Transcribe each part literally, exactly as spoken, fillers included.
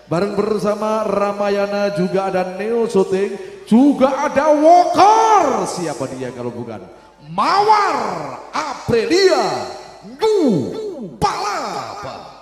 Bareng bersama Ramayana juga ada Neo Shooting, juga ada Walker. Siapa dia kalau bukan Mawar Aprilia Nu Palapa.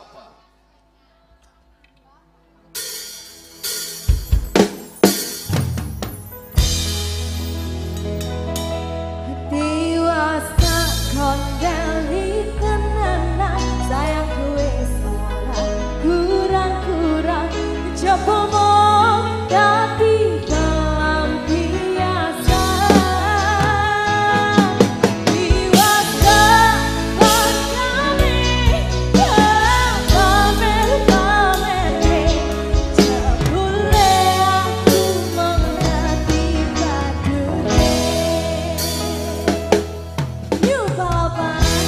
Dewasa kondali kenangan sayang gue seorang kurang-kurang coba mau tapi dalam biasa dewasa kondali pamer-pamer jebule aku mengerti badunya. New Palapa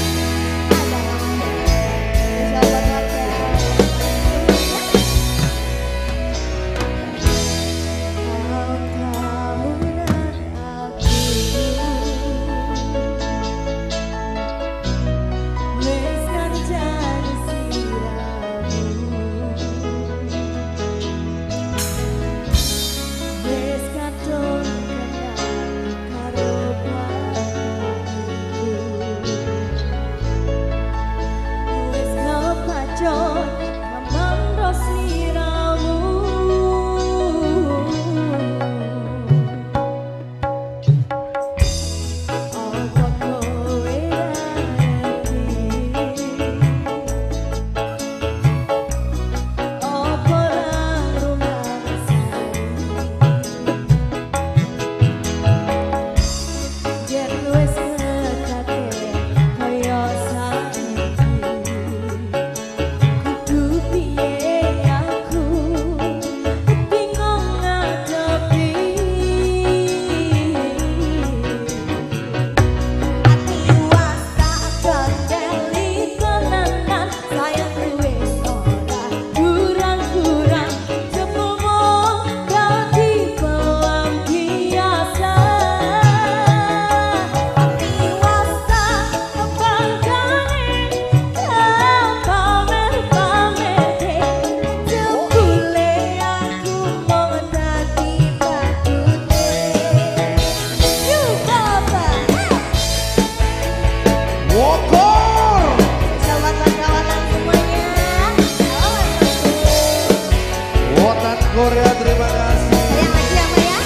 Korea, terima kasih. Yang lagi apa ya?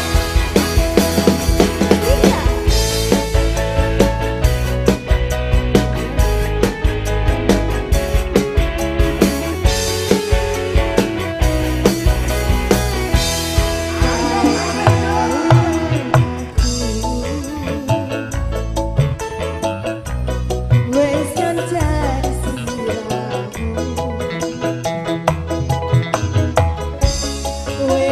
Wes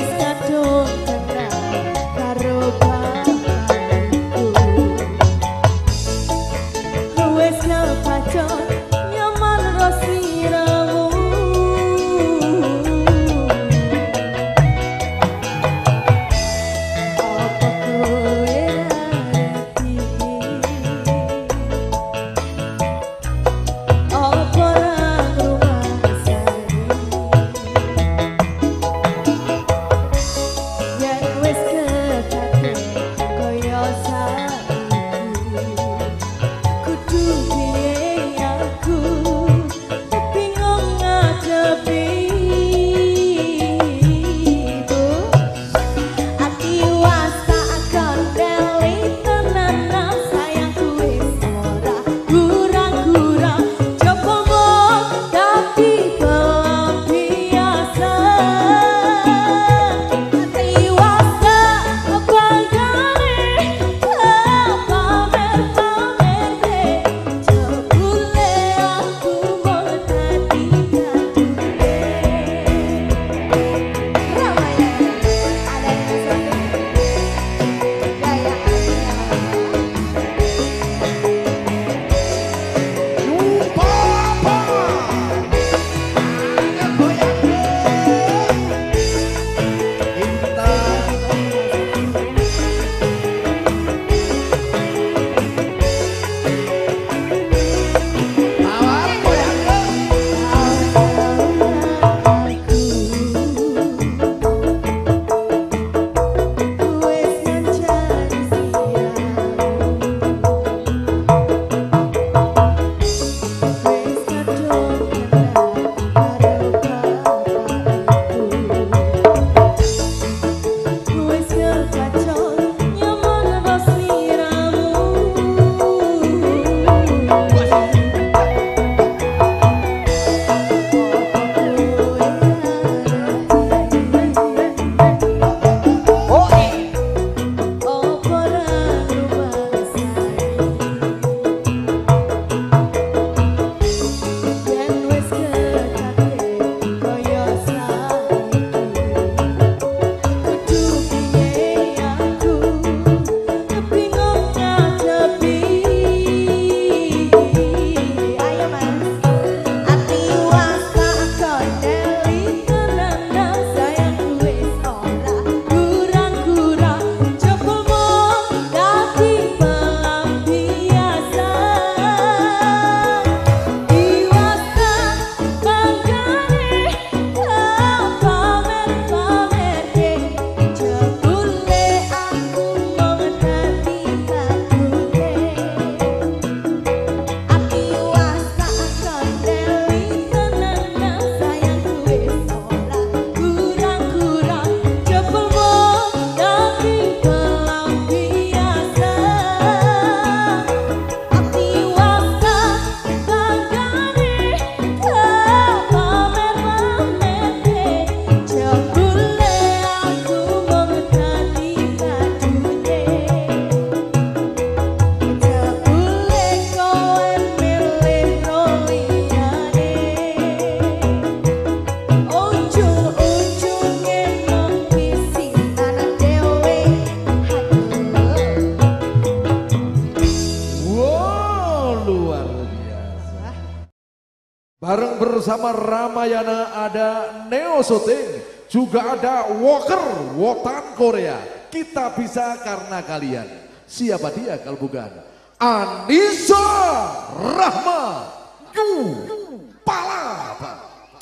bersama Ramayana ada Neo Shooting, juga ada Walker Wotan Korea. Kita bisa karena kalian. Siapa dia kalau bukan Anissa Rahma Yu Palapa.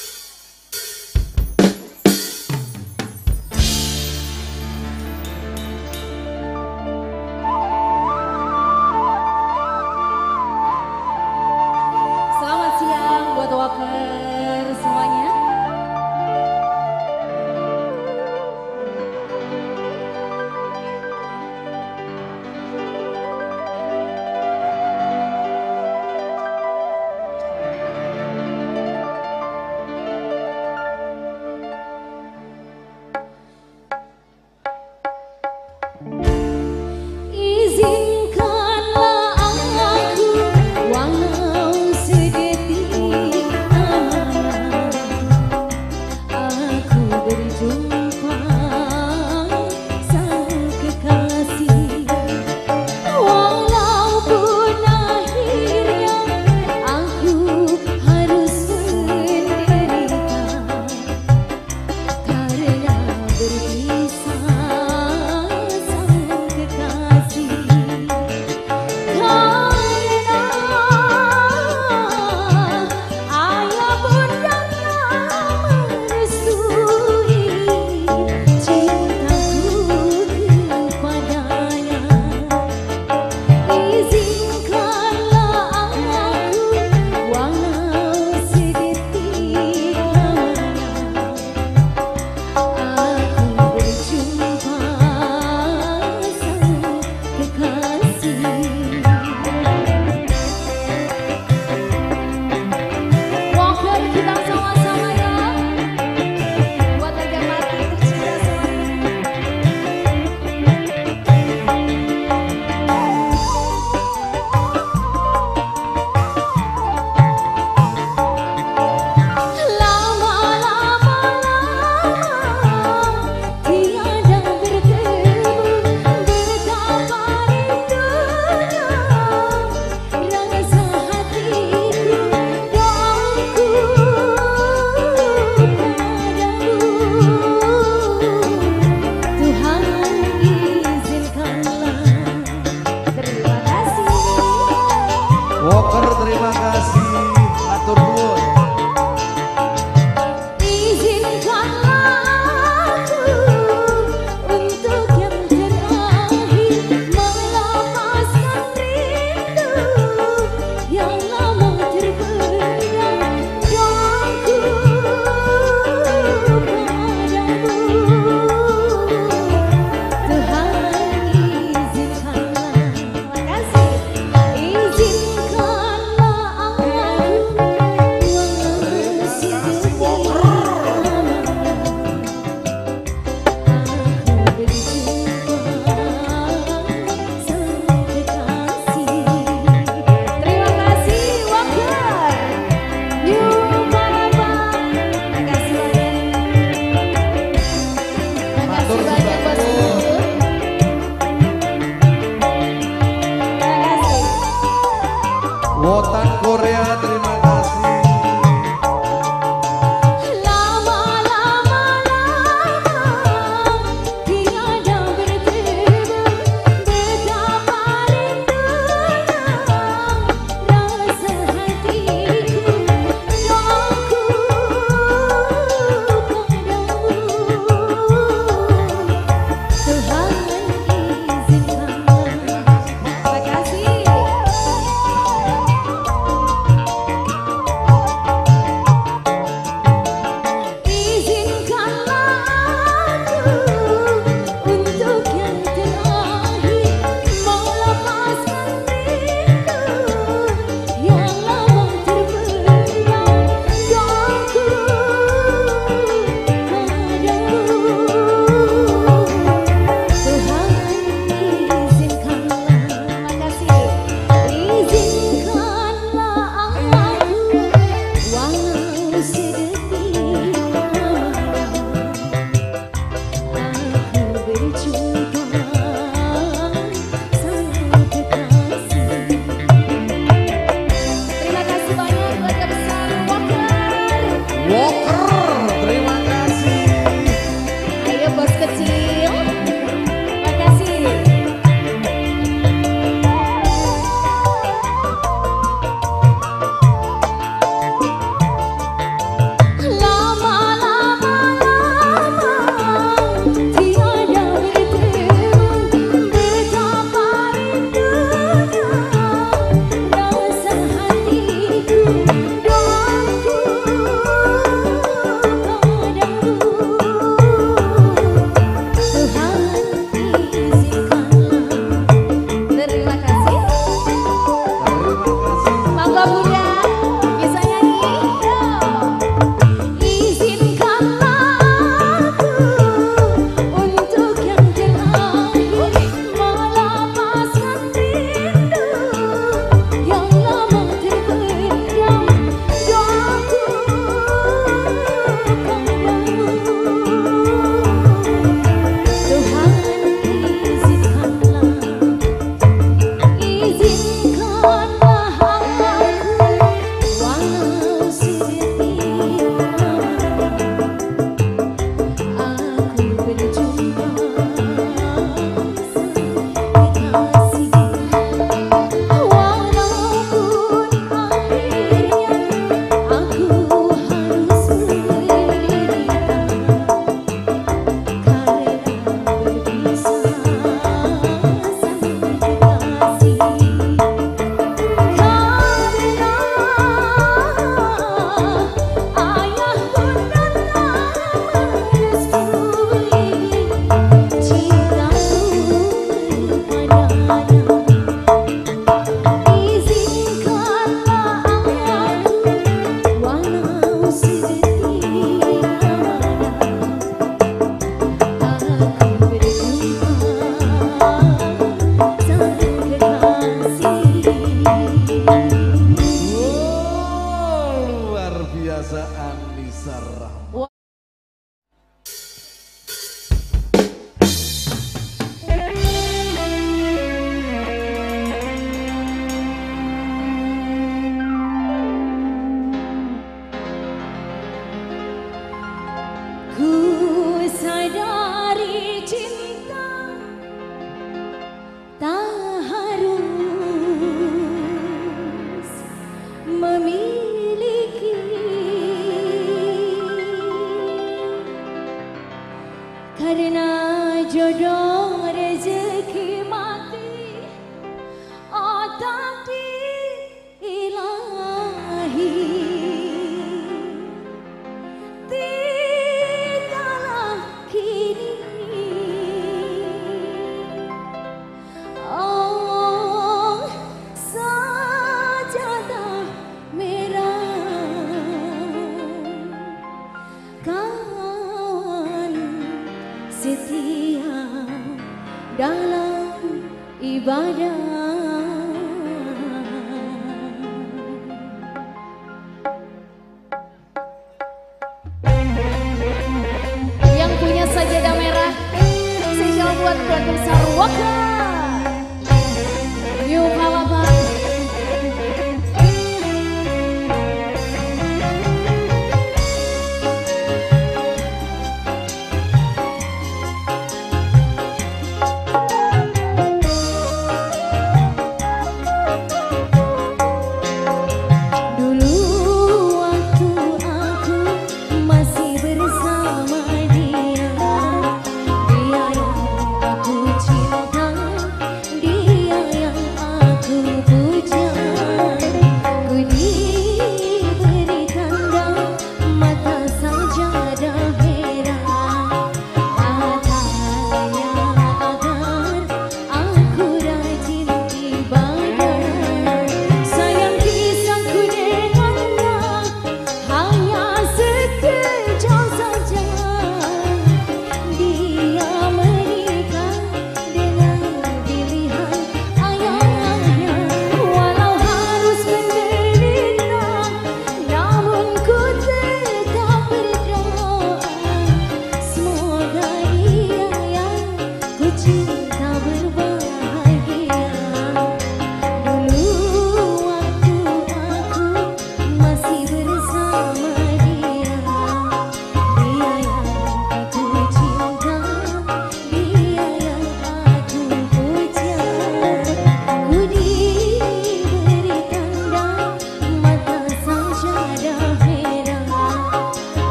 Selamat siang buat Walker semuanya.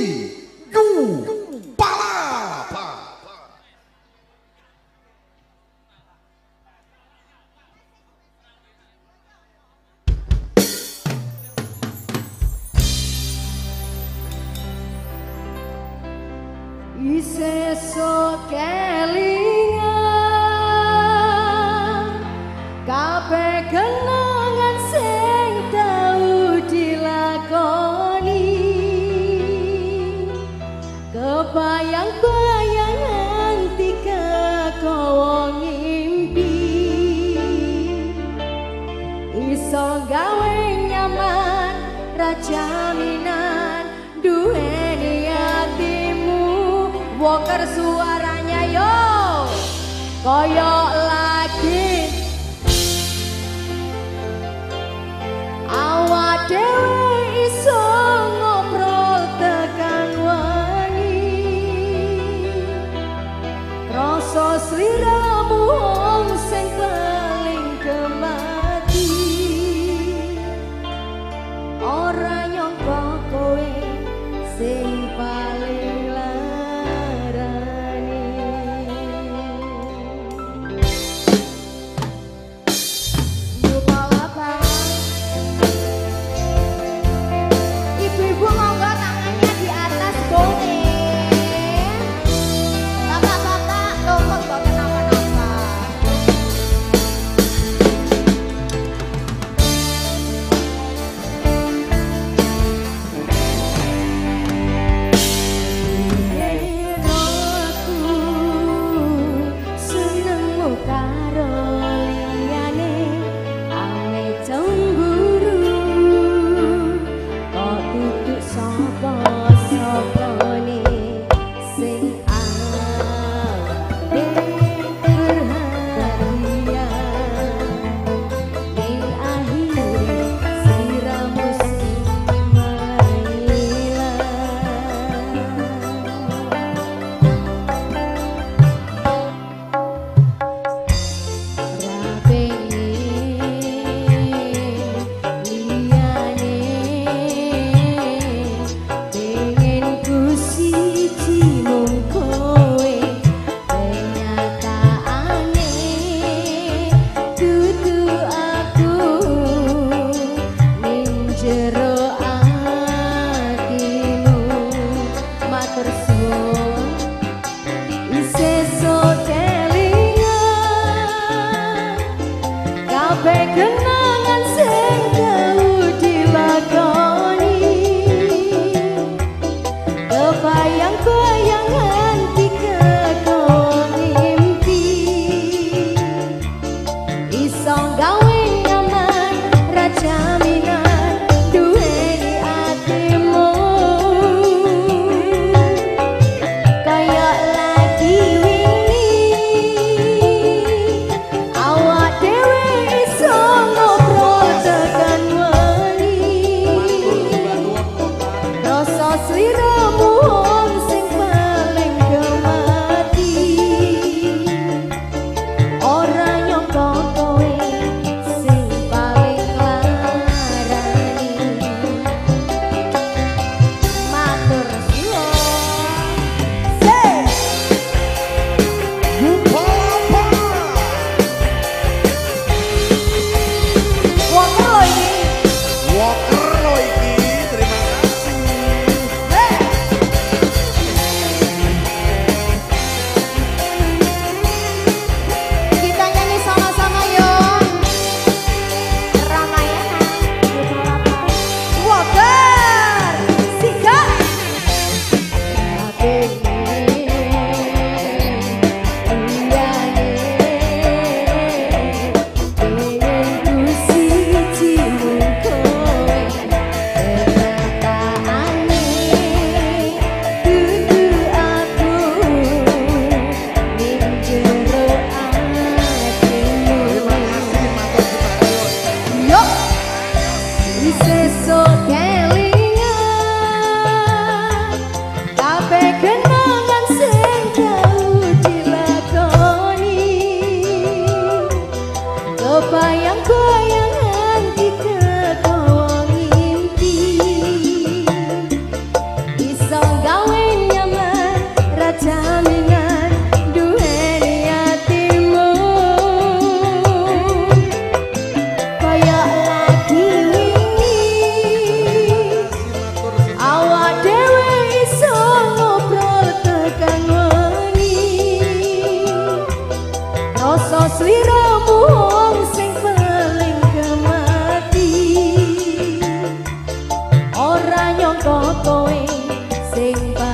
Yu Palapa. Iseso kelingan kabeh kenangan sing tau dilakoni, kebayang-bayang nganti kekowo ngimpi, iso gawe nyaman rajaminan duweni hatimu. Walker suaranya yo koyo lagi awak dewe iso ngobrol tekan wangi, rasa sliramu wong sing paling kemati, ora nyangka kowe sing paling kenangan sing tau dilakoni, kebayang-bayang nganti kekowo ngimpi, iso gawe nyaman rajaminan duweni atimu, kaya lagi wingi awak dewe iso ngobrol tekan wangi, rasa sliramu wong sing paling kemati, ora nyangka kowe sing paling larani, matur suwun. Say Yu Palapa. Walker lo ini. Walker lo iki, terima kasih. Hey. gawe nyaman rajamingan duweni atimu kaya lagi awak dhewe iso ngobrol tekan wengi rasa sliramu wong sing paling kemati ora nyangka kowe sing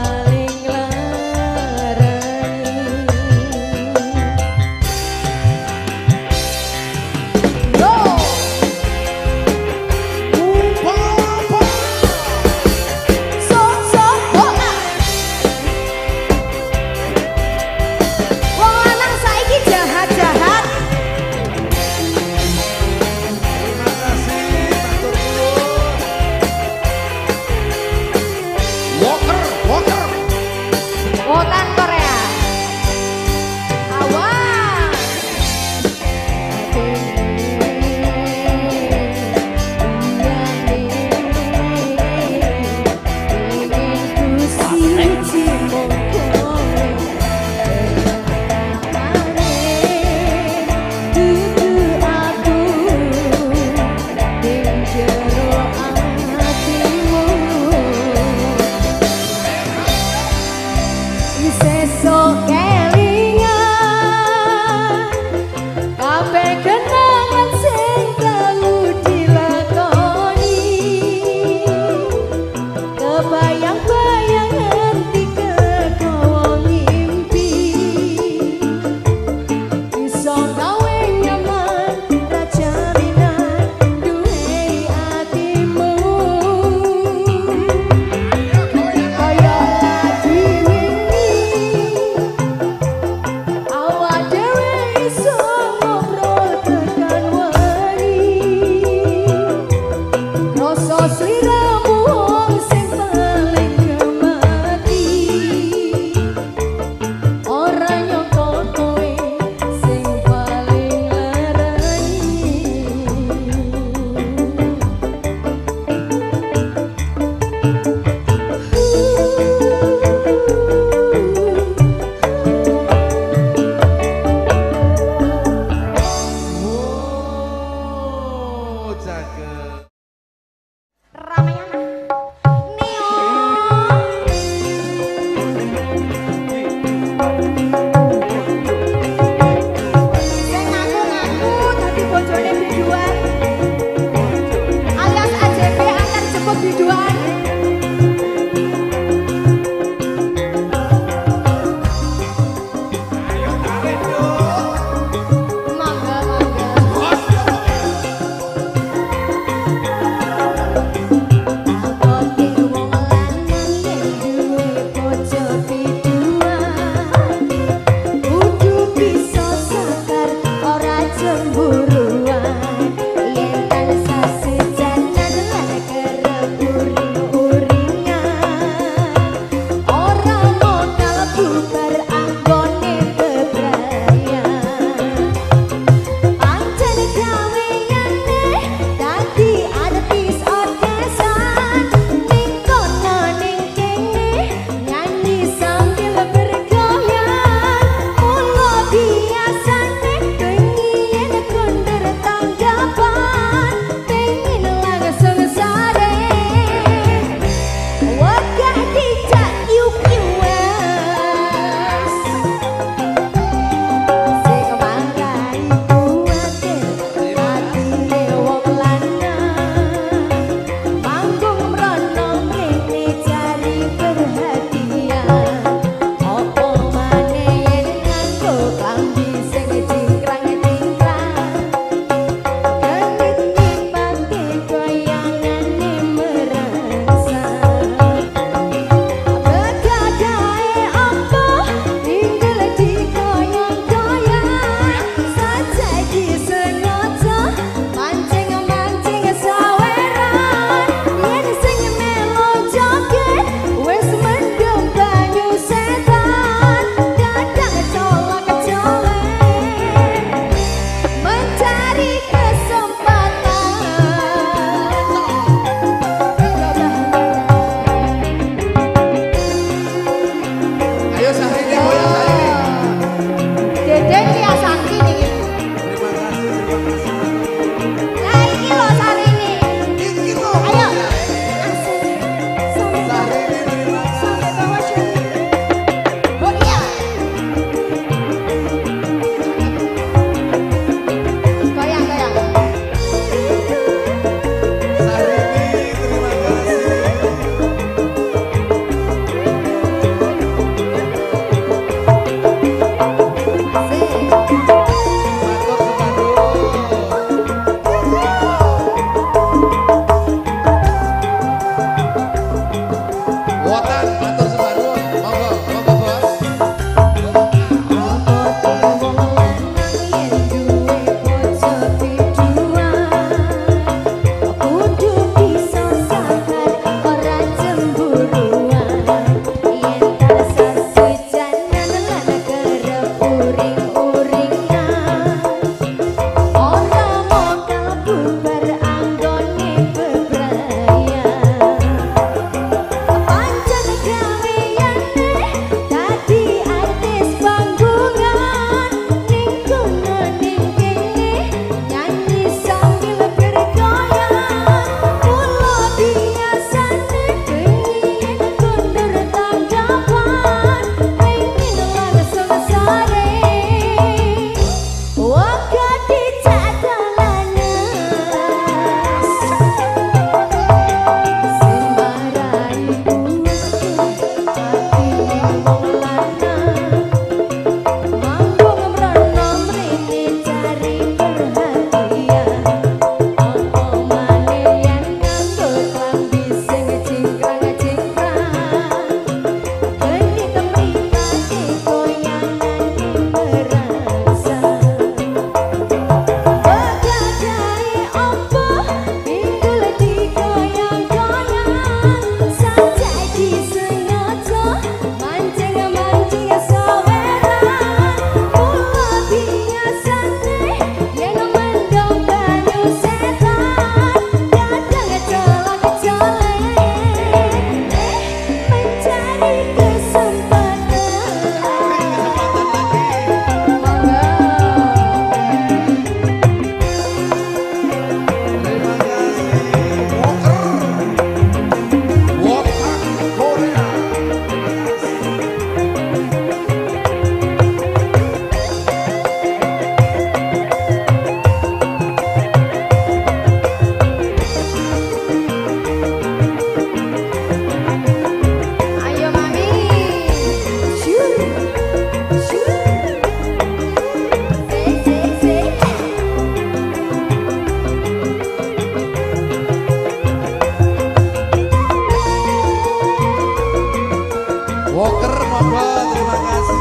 Walker Maba, terima kasih.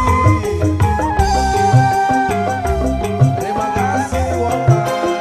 Terima kasih Walker.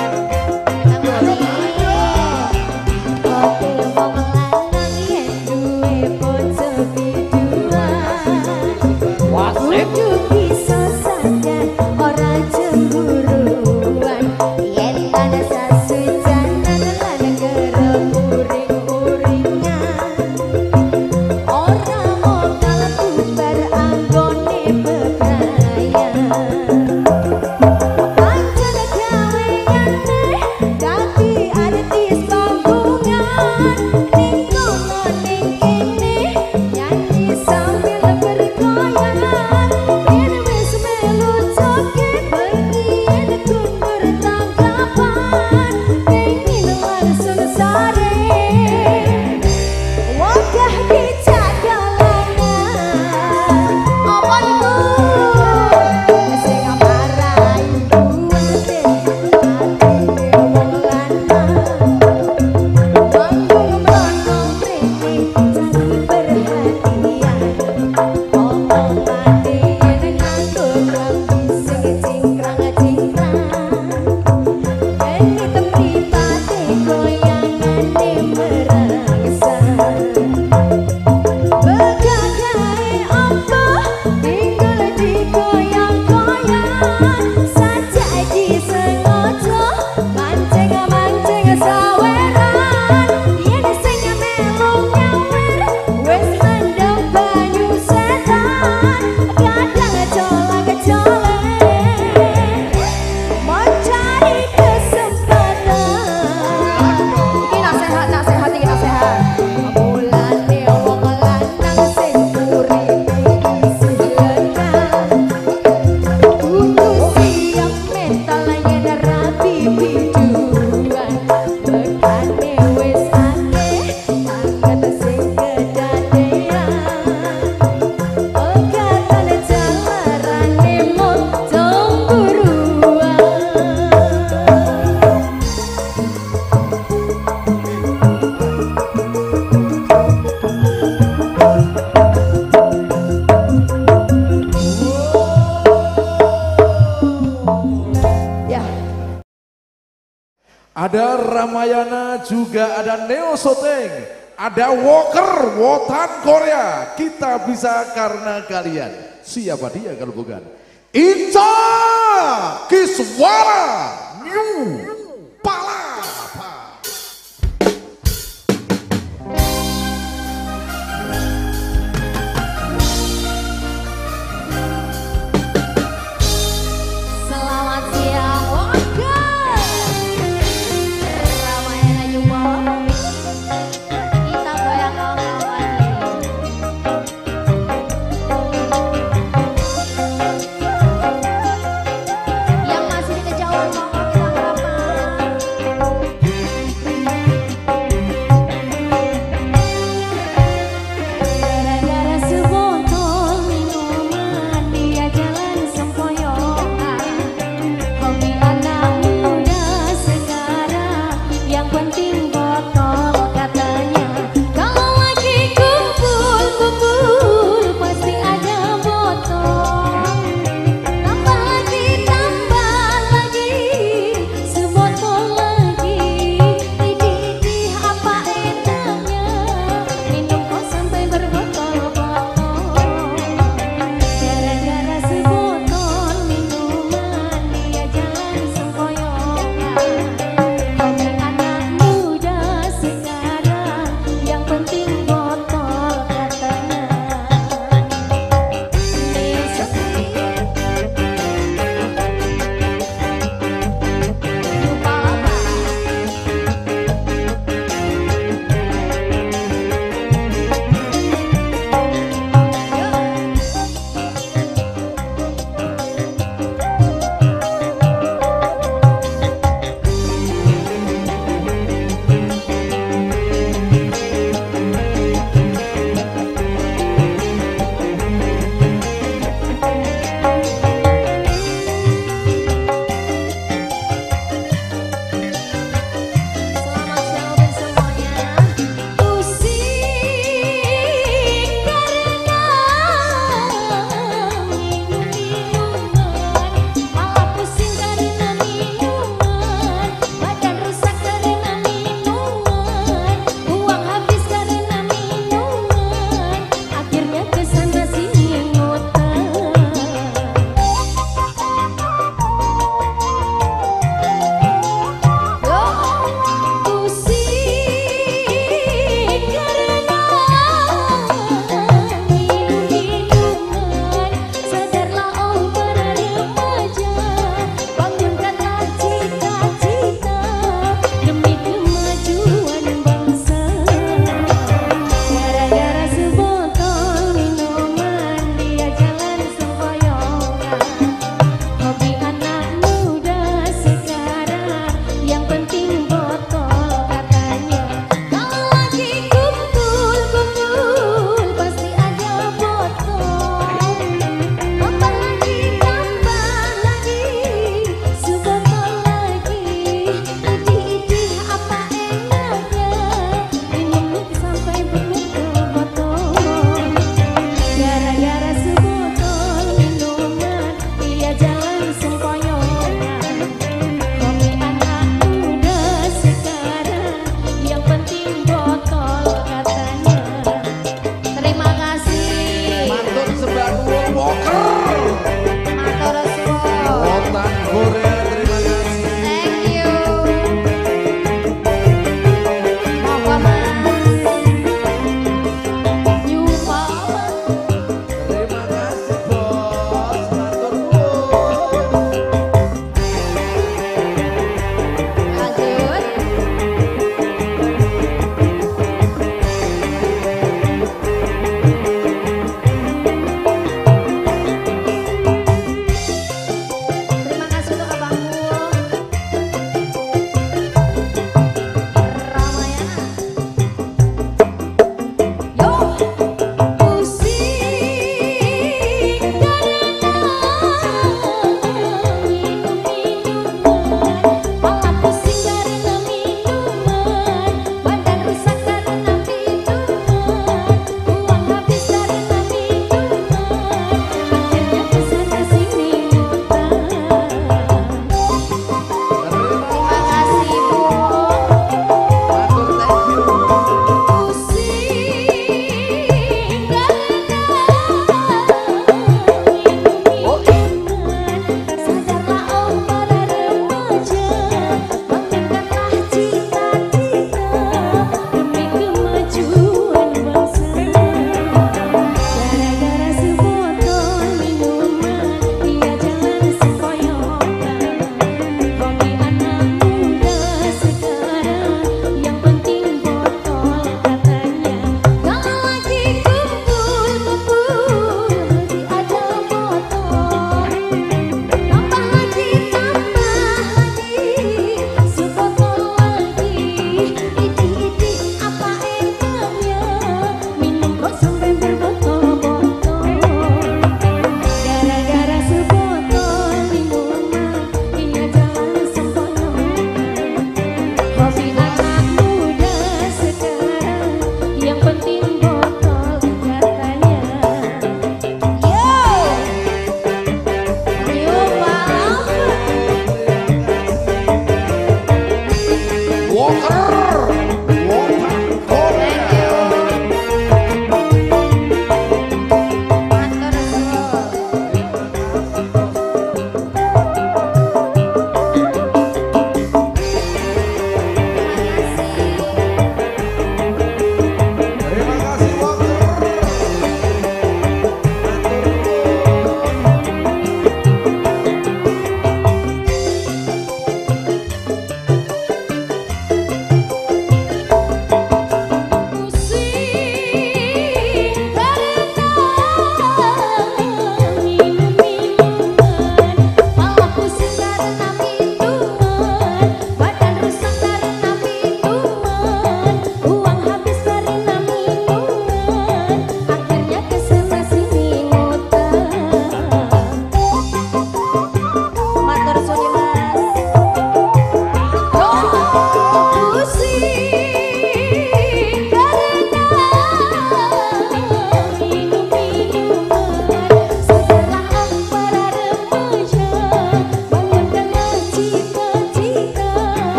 Ada Ramayana, juga ada Neo Soteng, ada Walker, Wotan Korea. Kita bisa karena kalian. Siapa dia kalau bukan Inca Kiswara New Palapa. Selamat siang Walker. Ramayana juga kita goyang kawan-kawan yang masih di kejauhan monggo kita merapat.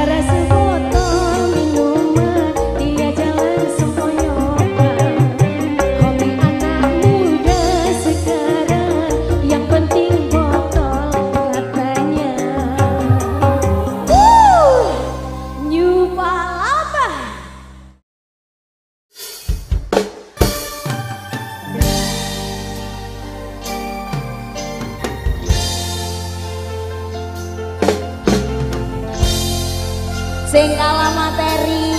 Sing kalah materi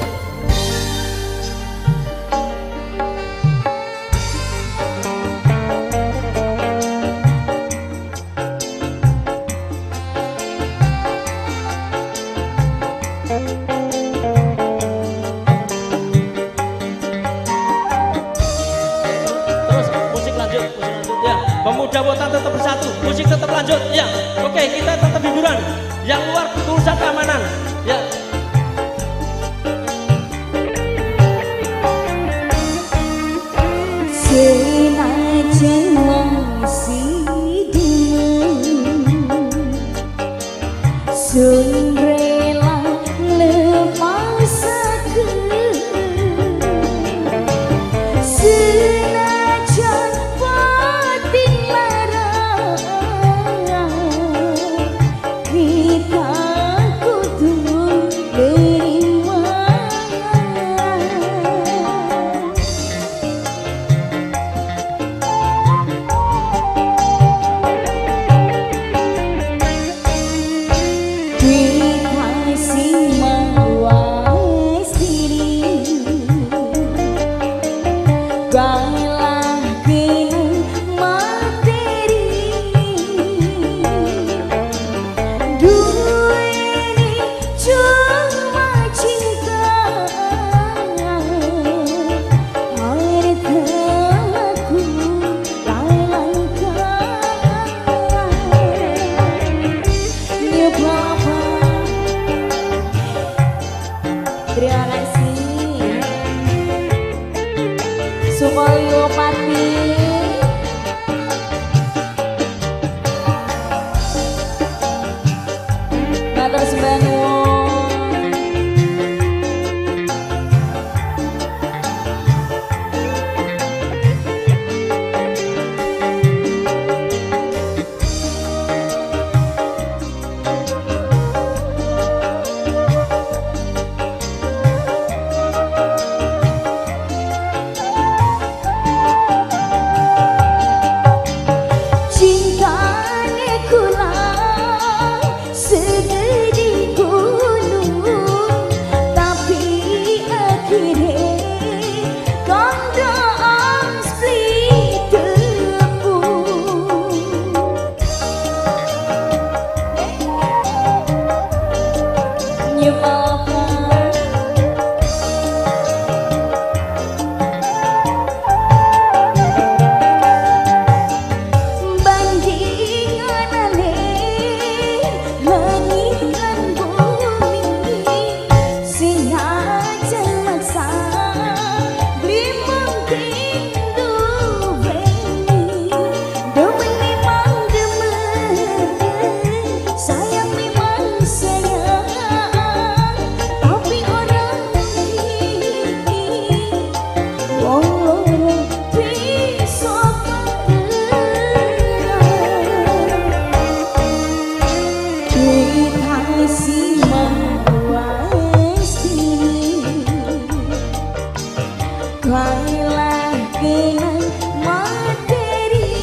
terus musik lanjut, musik lanjut ya. Pemuda Wotan tetap bersatu, musik tetap lanjut ya. Oke, kita tetap hiburan. Yang luar urusan keamanan ya. senajan masih demen sun rela lepasakeun senajan batin lara kita kudu nerima. Dikasih mawas diri gailah kena materi duweni cuma cinta hartaku lalaikan ya Bapa. Terima kasih Sumoyo Pati Matur sembah nuwun. Cintane kula segede gunung tapi akhirnya kandang split tepung nyemakan bandingan aneh langit lan bumi sing aja maksa blimang tindu beni demen memang demen sayang memang sayang tapi orang ini walau bisa dikasih mawas diri kailah kena materi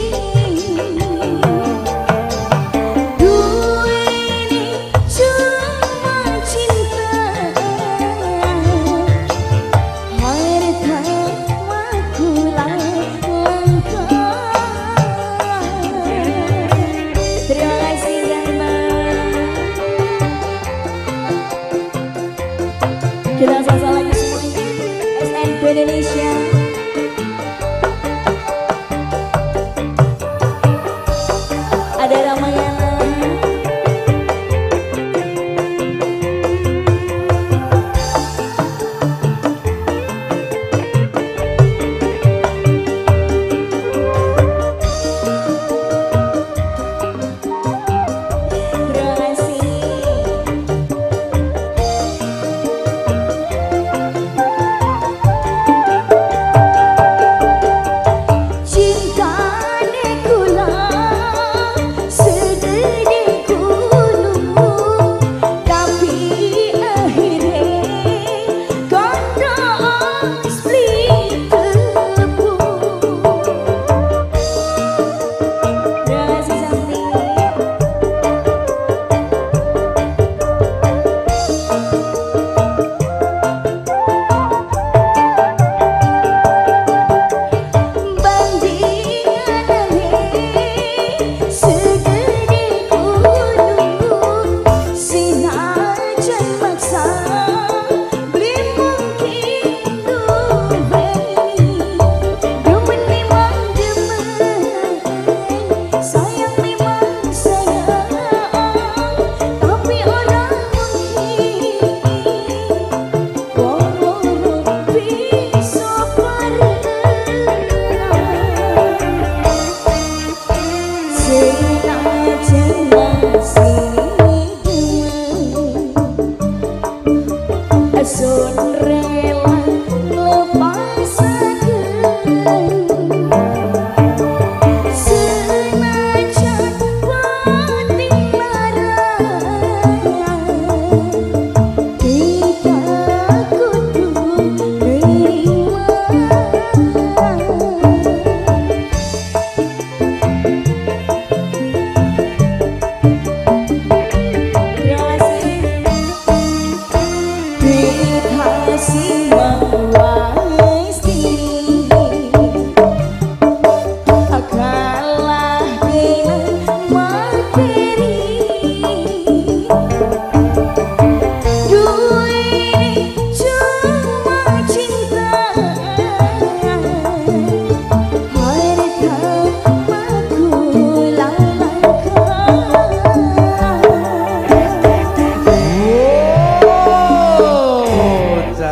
duweni cuma cinta hartaku lalaikan. Terima kasih ganteng. Kita salsa lagi semuanya. S N P Indonesia. Ada Ramayana. Terima kasih.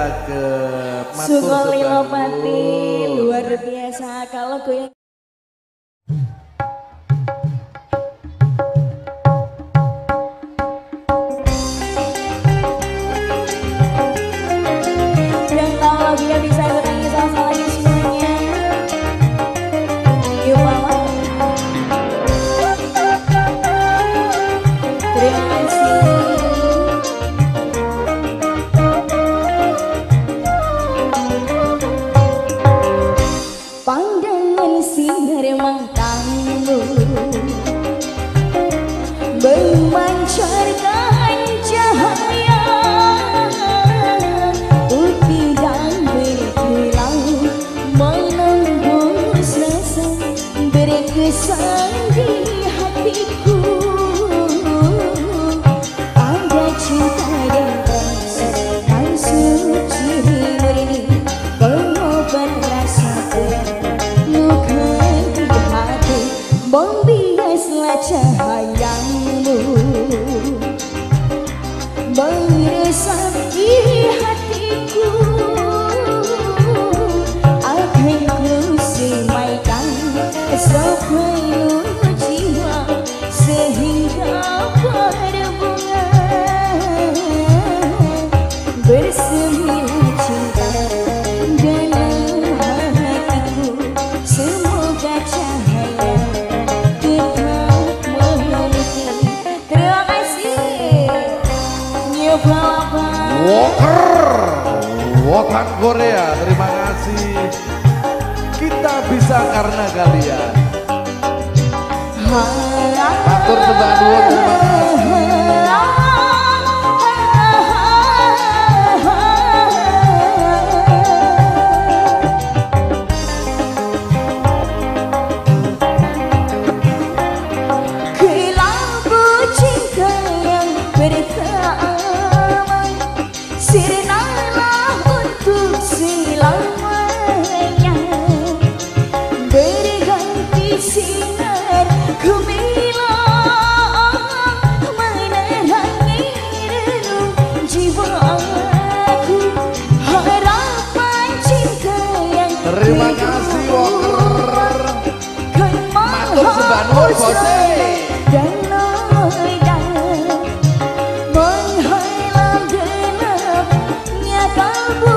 cakep. Sugeng Lopati luar biasa kalau goyang. Dan kalau dia bisa bernyanyi sama lagi semuanya. Yuk mama. Terima kasih. Pandangan sinar matamu memancarkan cahaya putih dan berkilau menembus rasa berkesan di hatiku. Ada cinta yang tersekan suci murni pengobat rasa luka di hati membiaslah cahayamu meresap di hatiku. Akan ku semaikan sepenuh jiwa sehingga berbunga bersemilah cinta dalam hatiku. Semoga cahaya tetap memiliki. Terima kasih New Palapa Walker Wotan Korea, terima kasih. Kita bisa karena kalian. Matur sembah nuwun, terima kasih. Kelabu cinta yang pertama sirnalah untuk selamanya berganti sinar gemilang menerangi relung jiwaku. Harapan cinta yang Terima kasih Walker. kan Matur sembah nuwun, Bose. menghalang gelapnya kalbu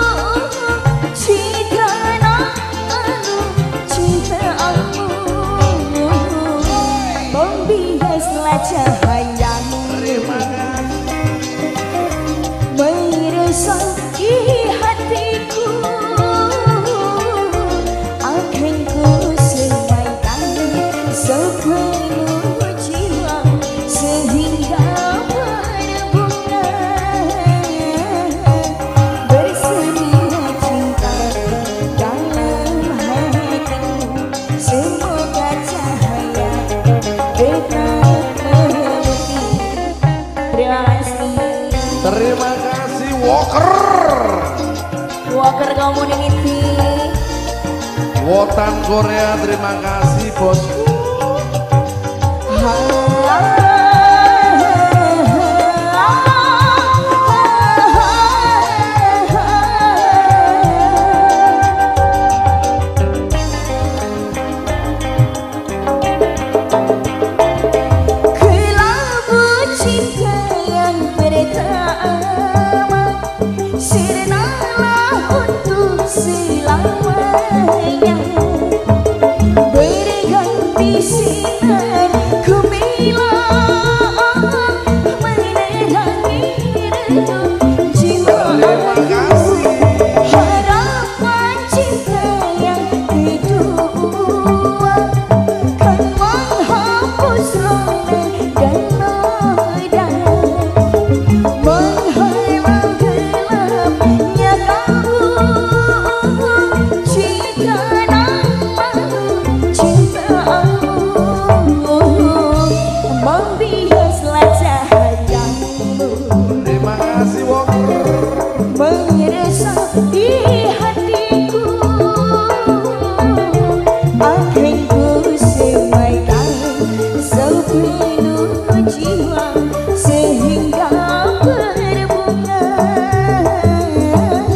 cinta lalu cintamu membiaslah cahayamu Terima kasih. meresap di hatiku. Akan ku semaikan sepenuh jiwa sehingga berbunga bersemilah cinta dalam hatiku. Semoga cahaya tetap memiliki. Terima kasih Terima kasih Walker. Walker Community. Wotan Korea, terima kasih bosku. Kelabu cinta yang pertama sirnalah untuk selamanya berganti sinar gemilang menerangi relung jiwa. Terima kasih. Harapan cinta yang kedua kan menghapus rona dan noda menghalang gelapnya kalbu cinta lalu cintamu membiaslah cahayamu Terima kasih Walker. meresap di hatiku. Akan ku semaikan sepenuh jiwa sehingga berbunga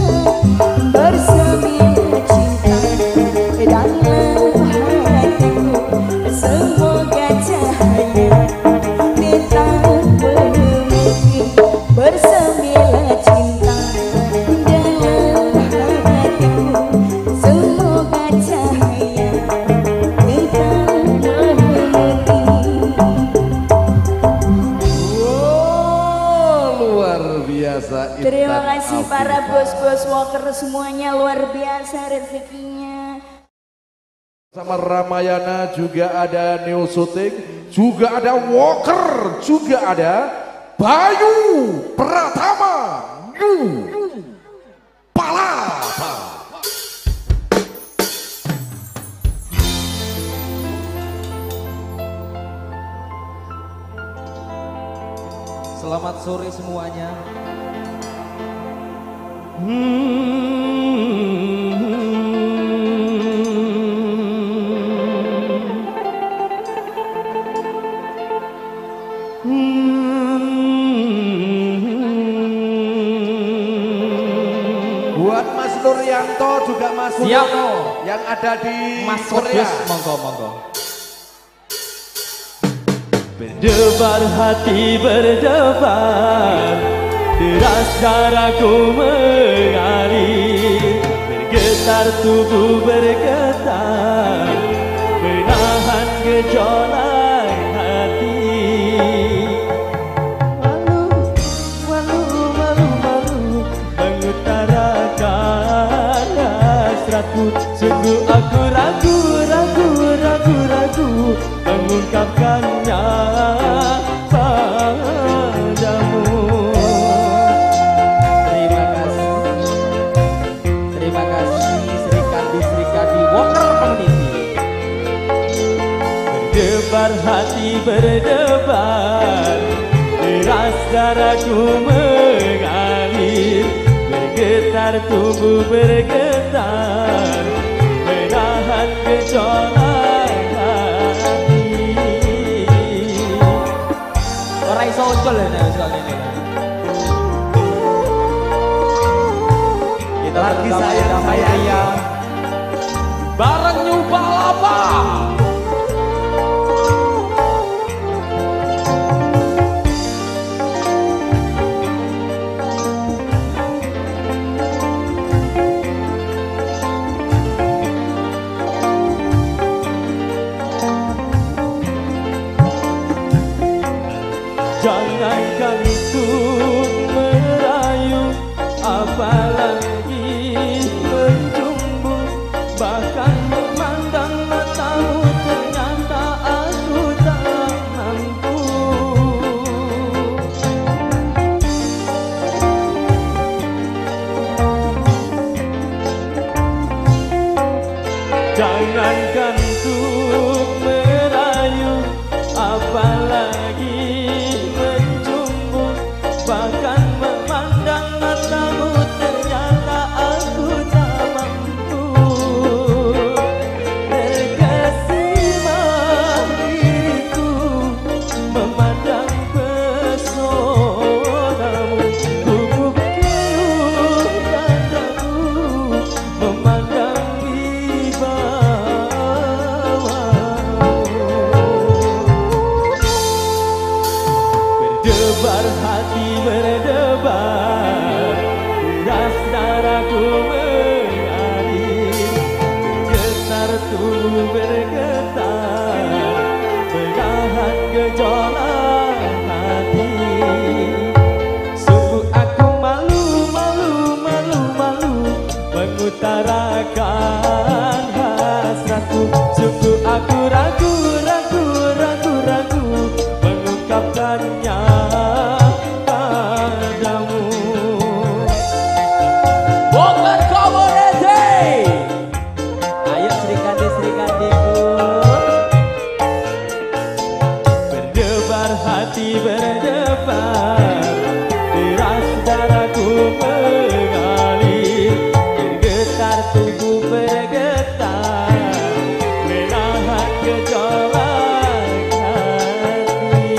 biasa. Terima Intan kasih Afifah. para bos-bos Walker semuanya, luar biasa rezekinya. Sama Ramayana juga ada Neo Shooting, juga ada Walker, juga ada Bayu Pratama New Palapa. Selamat sore semuanya. Buat Mas Nuryanto juga Mas Siap. Nuryanto yang ada di Mas Korea. Wedus, monggo monggo. Berdebar hati berdebar, deras darahku mengalir, bergetar tubuh bergetar, menahan gejolak hati. Malu, malu, malu, malu, mengutarakan hasratku. Sungguh aku ragu, ragu, ragu, ragu, mengungkapkannya padamu. Terima kasih. Terima kasih Sri Kandi Sri Kandi Walker Peneliti. Berdebar hati berdebar, deras darahku mengalir, bergetar tubuh bergetar, menahan gejolak hati. Orang iso ucul ya nek soal ini. Kita Lagi bersama sayang, Damai sayang. Ria. Bareng New Palapa. Jangankan untuk merayu, apalagi mencumbu, bahkan memandang matamu, ternyata aku tak mampu. Jangankan untuk merayu, apalagi mencumbu, bahkan memandang matamu, ternyata aku tak mampu. Terkesima diriku memandang pesonamu, tubuh keruh dadaku memandang berdebar hati berdebar, deras darahku mengalir, bergetar tubuh bergetar, menahan gejolak hati. Sungguh aku malu, malu, malu, malu, mengutarakan hasratku. Sungguh aku ragu, ragu, ragu, ragu, mengungkapkannya padamu. Walker Community. Ayo Sri Kandi Sri Kandiku. Berdebar hati berdebar, deras darahku mengalir, bergetar tubuh bergetar, menahan gejolak hati.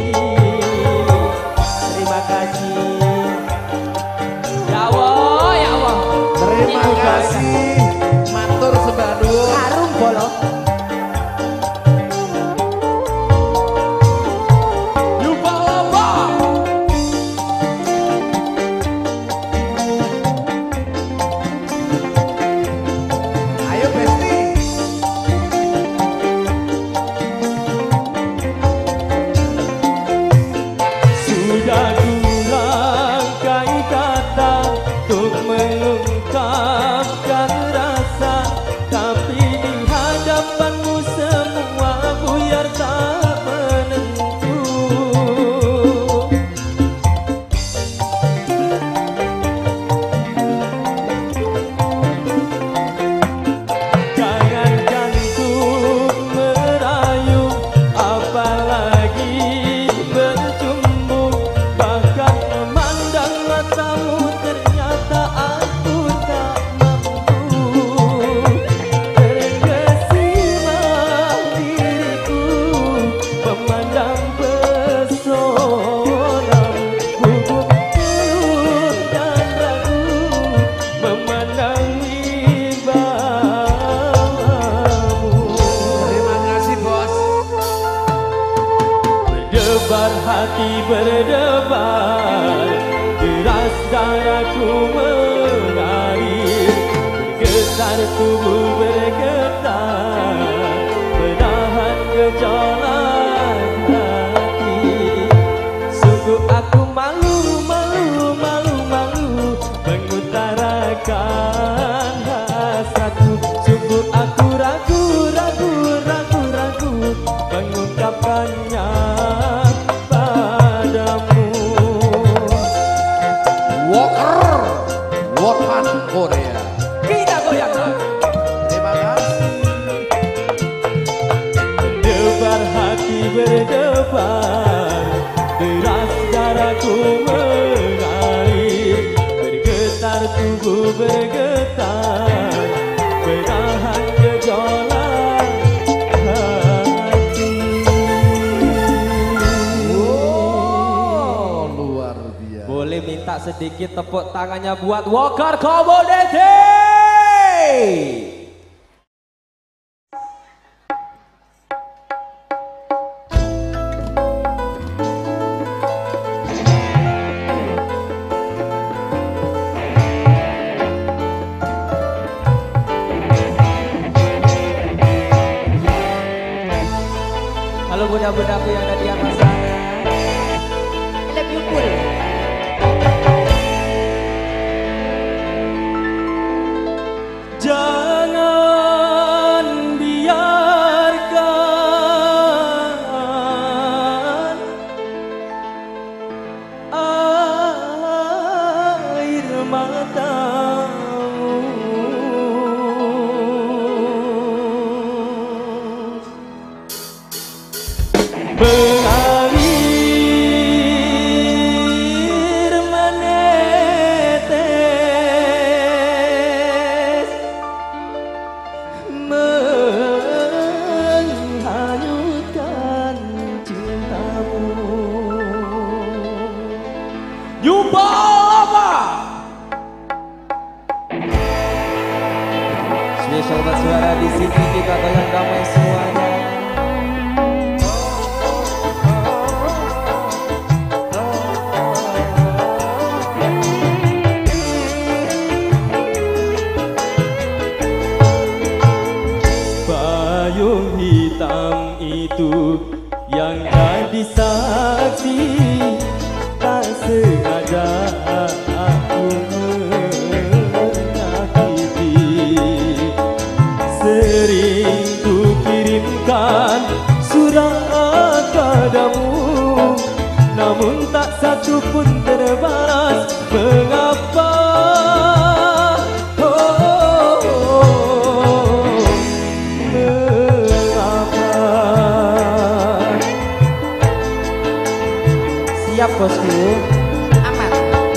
Terima kasih. Ya Allah, ya Allah. Terima kasih. Matur sembah nuwun. Karung bolong. New Palapa. Ayo Besti. Sudah ku langkai darahku mengalir, bergetar tubuh bergetar, menahan gejolak hati. Sungguh aku malu, malu, malu, malu mengutarakan hasratku. Sungguh aku ragu, ragu, ragu, ragu mengungkapkannya padamu. Walker Wotan Korea. Kita goyang lagi. Terima kasih. Berdebar hati berdebar, deras darahku mengalir, bergetar tubuh bergetar, menahan gejolak hati. Oh, luar biasa. Boleh minta sedikit tepuk tangannya buat Walker Komoditi. Halo bunda-bundaku yang ada di atas sana. I love you full. Jangan biarkan air matamu mengalir menetes, menghanyutkan cintamu. Jumpa apa? Spesial buat suara di sini, kita goyang damai semuanya. Payung hitam itu yang jadi saksi, tak sengaja aku menyakiti. Sering ku kirimkan surat padamu, namun tak satu pun terbalas. Mengapa? Oh, oh, oh. Mengapa? Siap bosku. Aman.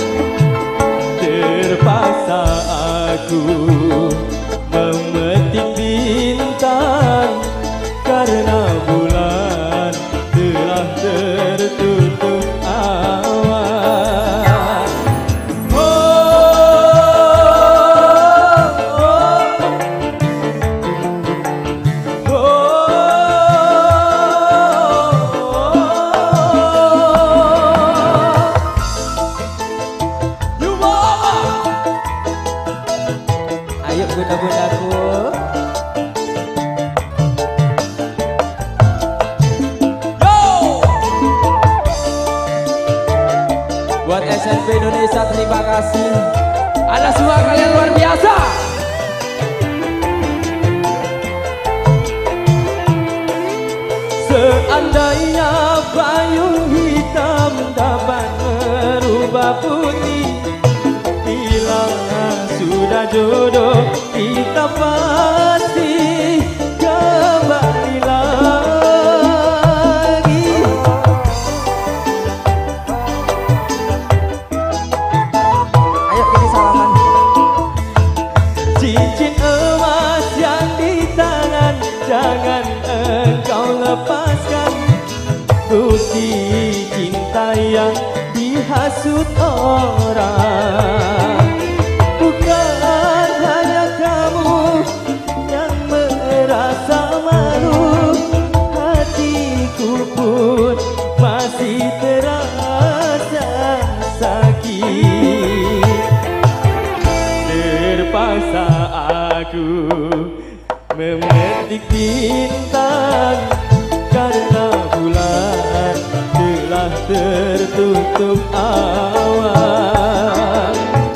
Terpaksa aku memetik bintang, karena bulan telah tertutup awan. Oh, oh, oh. Ayo bunda-bundaku. Buat S N P Indonesia terima kasih. Anda semua kalian luar biasa. Seandainya payung hitam dapat merubah putih, bila sudah jodoh kita pasti kembali lagi. Ayo ini salaman. Cincin emas yang di tangan jangan engkau lepaskan, bukti cinta yang dihasut orang. Bukan hanya kamu yang merasa malu, hatiku pun masih terasa sakit. aku memetik bintang karena bulan telah tertutup awan.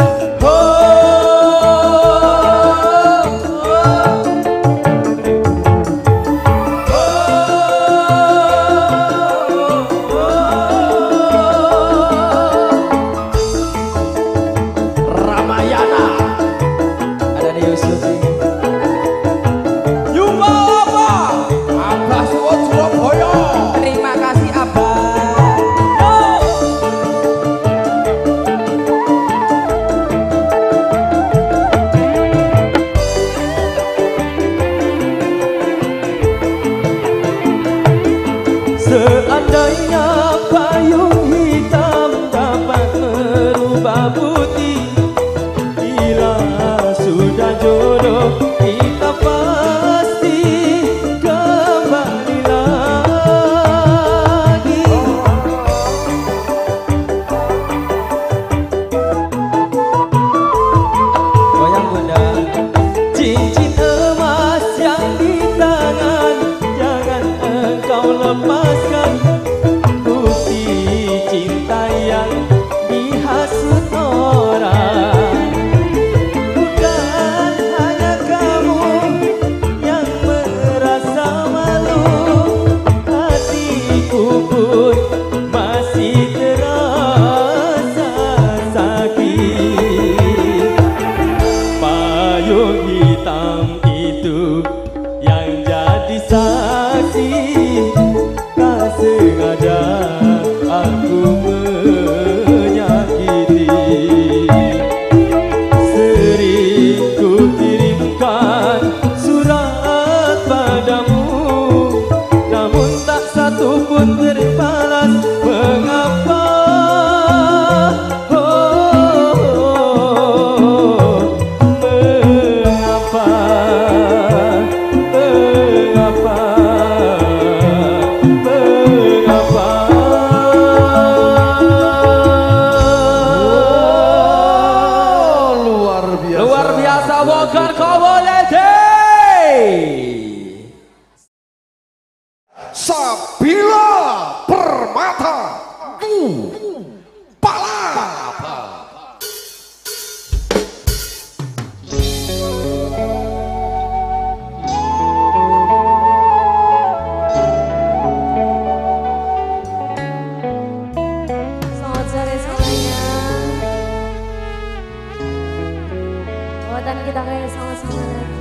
Seandainya payung hitam dapat merubah putih, bila sudah jodoh kita pasti kembali lagi. Goyang bunda. Cincin emas yang di tangan jangan engkau lepaskan, bukti cinta yang dihasut orang. Bukan hanya kamu yang merasa malu, hatiku pun masih terasa sakit. Payung hitam itu yang jadi saksi, tak sengaja aku menyakiti. Sering ku kirimkan surat padamu, namun tak satu pun terbalas. Mengapa? Oh, mengapa? Mengapa? Mengapa? Oh, luar biasa. Luar biasa Woker Kobolede. Sabila Permata Palapa. Selamat sore semuanya. Buatan kita kayak sama-sama lagi.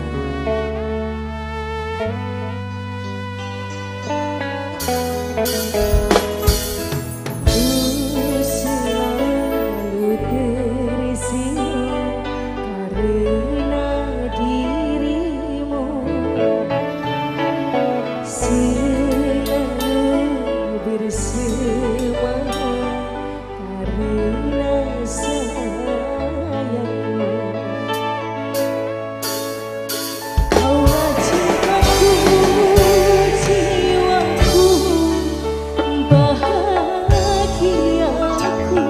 Ku selalu tersinggung karena dirimu, selalu bersemangat karena sayangmu. Kaulah cintaku, jiwaku, bahagiaku.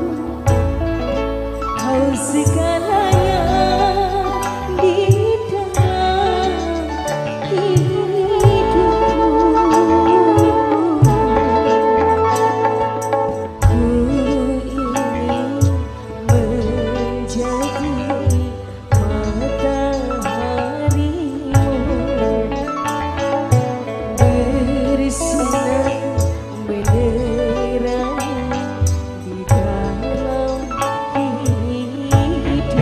Kau segalanya di dalam hidupku. Ku ingin menjadi mataharimu, bersinar menerangi di dalam hidupku.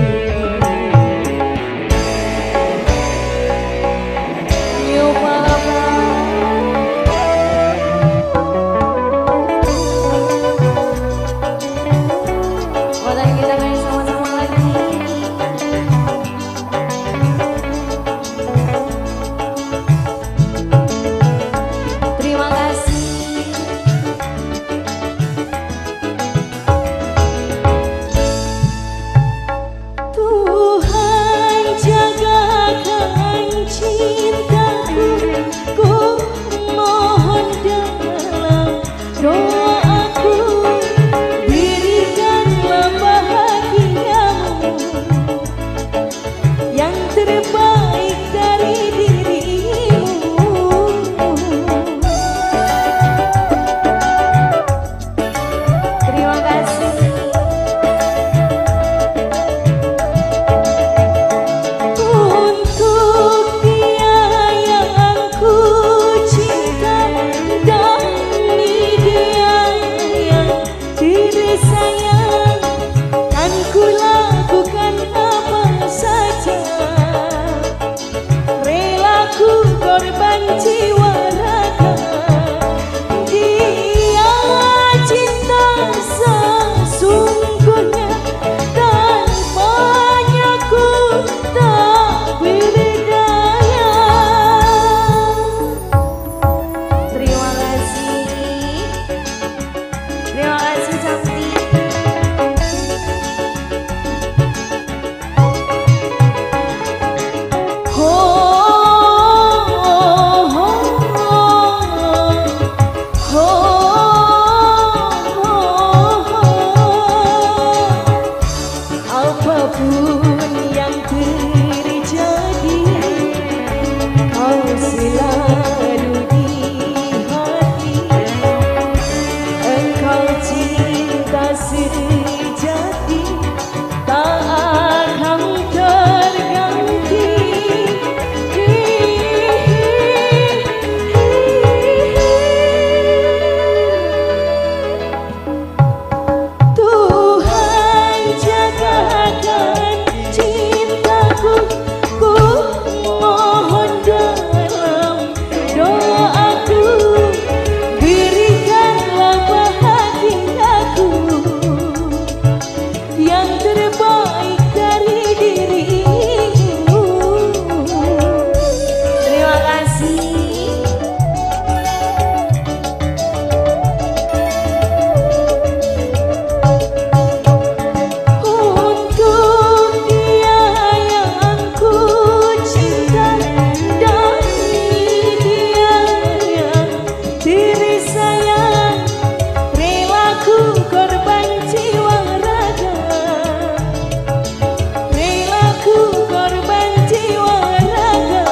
Apapun yang terjadi, kau selalu di hati. Engkau cinta sejati, tak akan terganti. Tuhan jagakan cintaku, ku mohon dalam doaku, berikanlah bahagiaku yang terbaik dari dirimu. Terima kasih. Untuk dia yang ku cinta dan dia yang tersayang, rela ku korban jiwa raga, rela ku korban jiwa raga.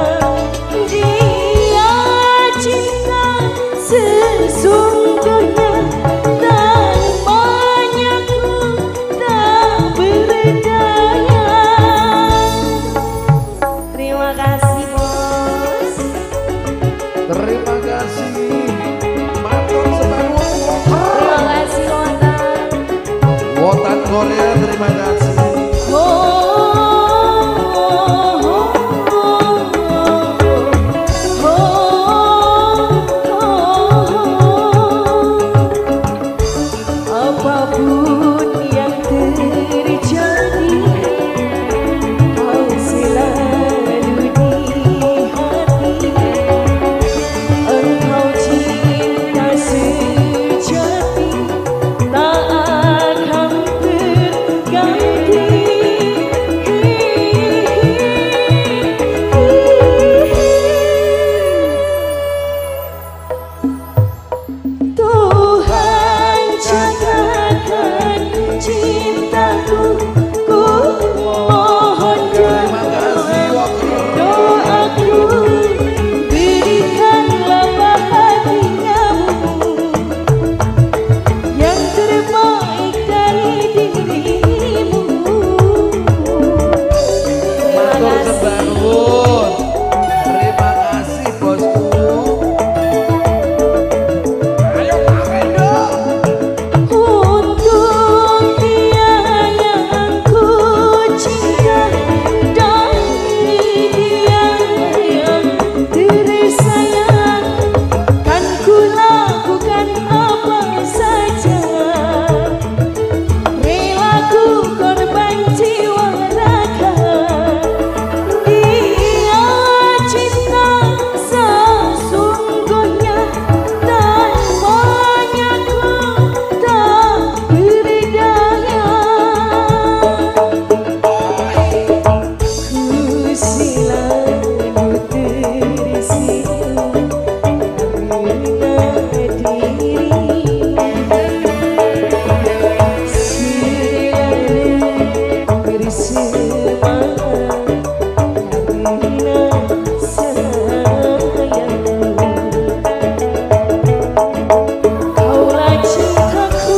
Dia cinta sesungguhnya dan banyakku tak berdaya. Terima kasih bos. Terima kasih. Matur sebangun Terima kasih Wotan. Wotan Korea, terima kasih. Oh, oh, apapun yang terjadi, kau selalu di hati. Engkau cinta sejati, tak akan terganti. Tuhan jagakan cintaku, ku mohon dalam doaku, berikanlah bahagiamu yang terbaik dari dirimu. Terima Matur kasih. sebangun. Terima kasih bosku. Ayo Pak Rendo. Untuk dia yang ku cinta dan dia yang tersayang, kan ku lakukan apa saja, rela ku korban jiwa raga. Dia cinta sesungguhnya dan banyakku tak berdaya. Ku selalu tersiung karena dirimu, selalu bersemangat karena sayangmu. Kaulah cintaku,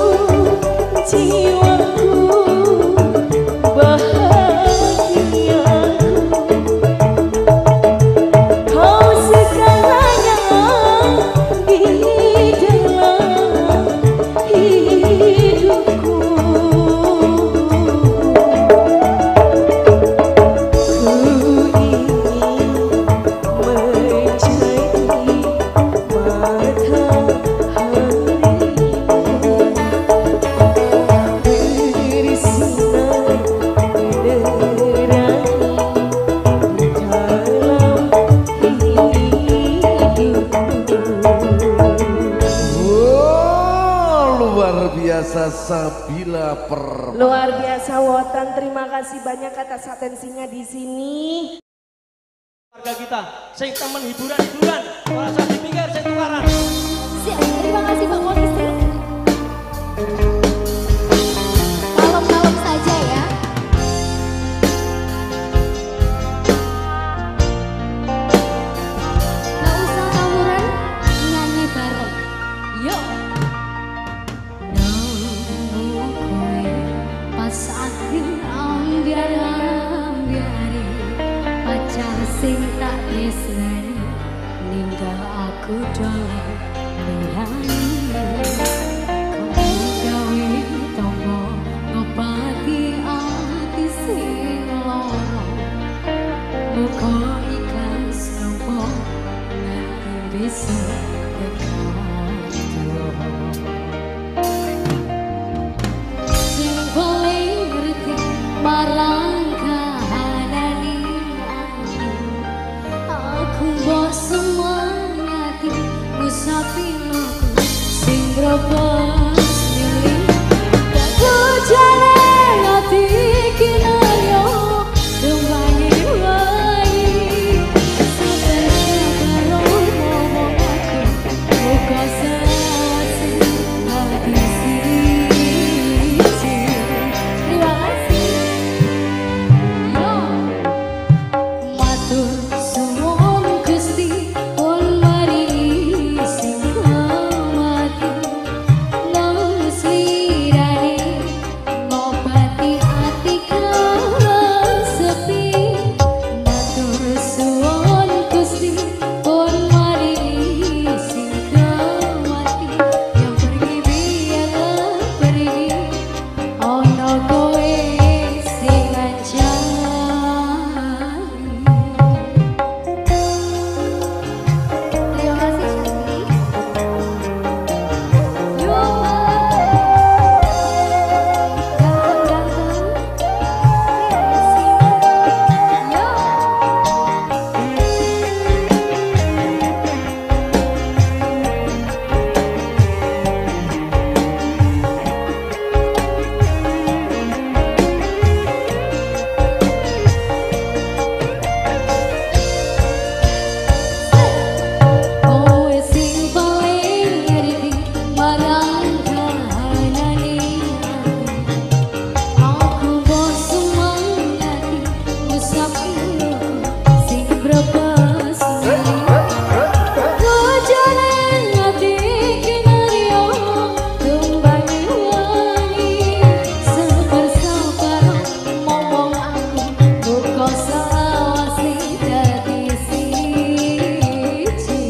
jiwaku, bahagiaku. Kau segalanya di dalam hidupku. Ku ingin menjadi Luar biasa Sabila per. Luar biasa Wotan, terima kasih banyak atas atensinya di sini. Warga kita, sing temen hiburan-hiburan, ora usah dipikir sing tukaran. Siap, terima kasih Pak Polisi. Kalem-kalem saja ya. tresnani ninggal aku dolan liyane gawe tombo ngobati ati sing lara muga ikhlas nopo nganti bisa sing paling ngerti marang kahanane aku mbok semangati musafirku sing grobos milih aku jalan ati kinaryo dumani wae sabar karo ngomong aku muga sasi hati siji terima kasih yo matur suwun Gusti pun mari sing mati nang slirane ngobati ati kang sepi matur suwun Gusti pun mari sing mati yang pergi biarlah pergi ono kowe sing ngancani terima kasih Syakti yo ganteng-ganteng kowe sing paling ngerti marang kahanane aku mbok semangati musafirku sing brebes aku jalan ati kinaryo tumbane wangi sabar-sabar ngomong aku muga sawasi dadi siji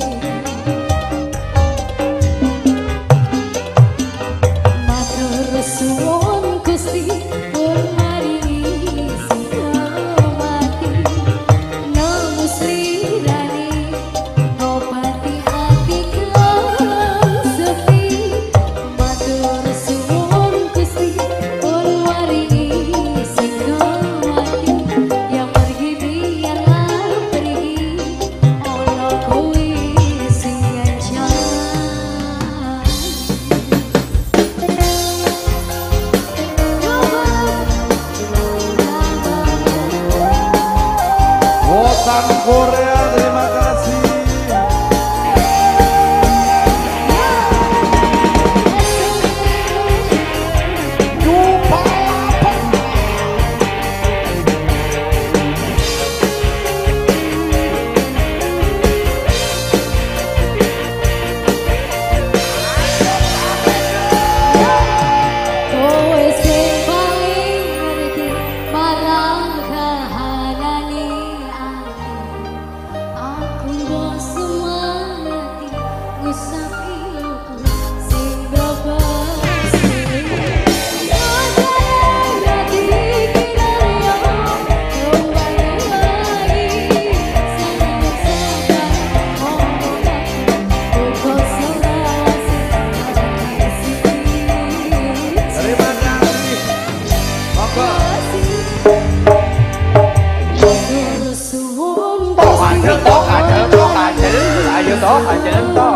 matur suwun Gusti pun mari sing mati nang slirane ngobati ati kang sepi matur suwun Gusti pun mari sing mati yang pergi biarlah pergi ono kowe sing ngancani Wotan Korea, terima kasih. kowe sing paling ngerti marang kahanane ati aku mbok semangati musafirku sing brebes ati kinaryo tumbane wae sabar-sabar ngomong aku muga sawasi hati siji Terima kasih. Monggo. matur suwun Toh kader, toh kader, toh kader. Ayo toh kader toh.